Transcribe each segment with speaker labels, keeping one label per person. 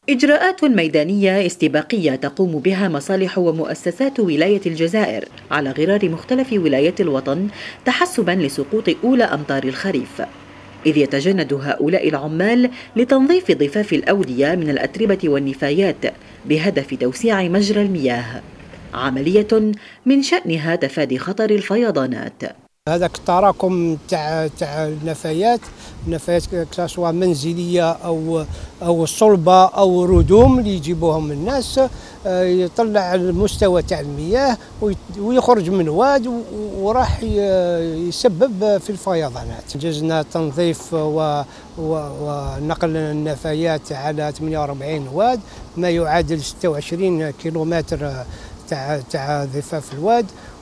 Speaker 1: إجراءات ميدانية استباقية تقوم بها مصالح ومؤسسات ولاية الجزائر على غرار مختلف ولايات الوطن تحسباً لسقوط أولى أمطار الخريف، إذ يتجند هؤلاء العمال لتنظيف ضفاف الأودية من الأتربة والنفايات بهدف توسيع مجرى المياه، عملية من شأنها تفادي خطر الفيضانات.
Speaker 2: هذاك التراكم تاع النفايات كسوا منزليه او صلبه او ردوم اللي يجيبوهم الناس، يطلع المستوى تاع المياه ويخرج من واد وراح يسبب في الفيضانات. جزنا تنظيف ونقل النفايات على 48 واد، ما يعادل 26 كيلومتر تاع ضفاف الواد،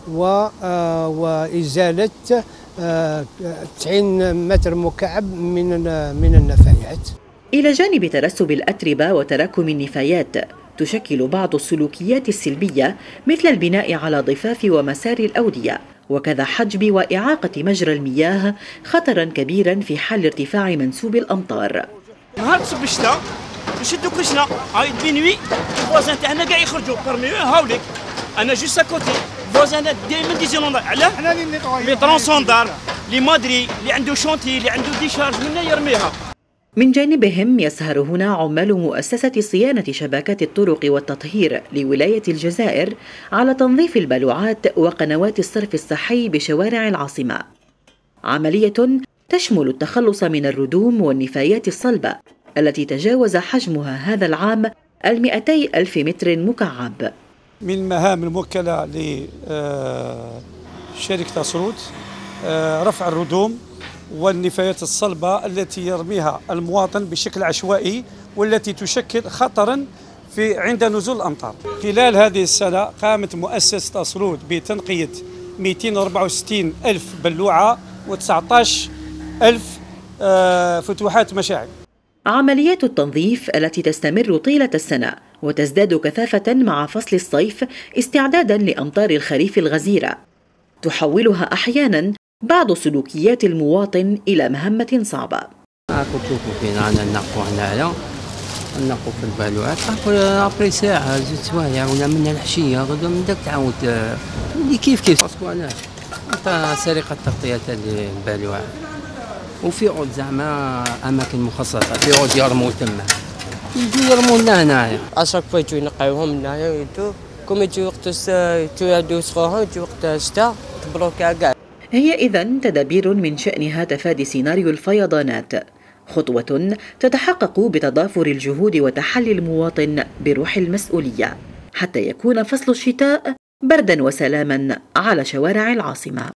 Speaker 2: وإزالة 90 متر مكعب من النفايات.
Speaker 1: إلى جانب ترسب الأتربة وتراكم النفايات، تشكل بعض السلوكيات السلبية مثل البناء على ضفاف ومسار الأودية وكذا حجب وإعاقة مجرى المياه خطرا كبيرا في حال ارتفاع منسوب الأمطار.
Speaker 3: نهار تصب الشتاء نشدو كلشنا هاي بينوي الفوازان تاعنا كاع يخرجوا برمي هاوليك انا جوست كوتي فوازانات دائما ديزينون علاه حنا لي ترونسوندار لي مادري اللي عنده شونتي اللي عنده ديشارج منا يرميها.
Speaker 1: من جانبهم يسهر هنا عمال مؤسسة صيانة شبكات الطرق والتطهير لولاية الجزائر على تنظيف البلوعات وقنوات الصرف الصحي بشوارع العاصمة، عملية تشمل التخلص من الردوم والنفايات الصلبة التي تجاوز حجمها هذا العام 200,000 متر مكعب.
Speaker 4: من المهام الموكلة لشركة أسرود رفع الردوم والنفايات الصلبة التي يرميها المواطن بشكل عشوائي والتي تشكل خطرا عند نزول الأمطار. خلال هذه السنة قامت مؤسسة أسرود بتنقية 264 ألف بلوعة و19 ألف فتوحات مشاعر.
Speaker 1: عمليات التنظيف التي تستمر طيلة السنة وتزداد كثافة مع فصل الصيف استعدادا لأمطار الخريف الغزيرة، تحولها أحيانا بعض سلوكيات المواطن إلى مهمة صعبة.
Speaker 5: تشوفوا فينا ننقوا هنايا ننقوا في البالوعات ابري ساعة زوج سوايع ولا من العشية غدا من داك تعاود اللي كيف باسكو علاش سرقة تغطية البالوعات وفي عود زعما اماكن مخصصه في عود يرموا تما يجوا يرموا لنا هنايا
Speaker 6: اشاك فوا يجوا ينقيوهم هنايا يدو كوم يجوا وقت يجوا يسخوهم يجوا وقت الشتاء تبلوكا كاع.
Speaker 1: هي إذن تدابير من شأنها تفادي سيناريو الفيضانات، خطوة تتحقق بتضافر الجهود وتحلي المواطن بروح المسؤولية حتى يكون فصل الشتاء بردا وسلاما على شوارع العاصمة.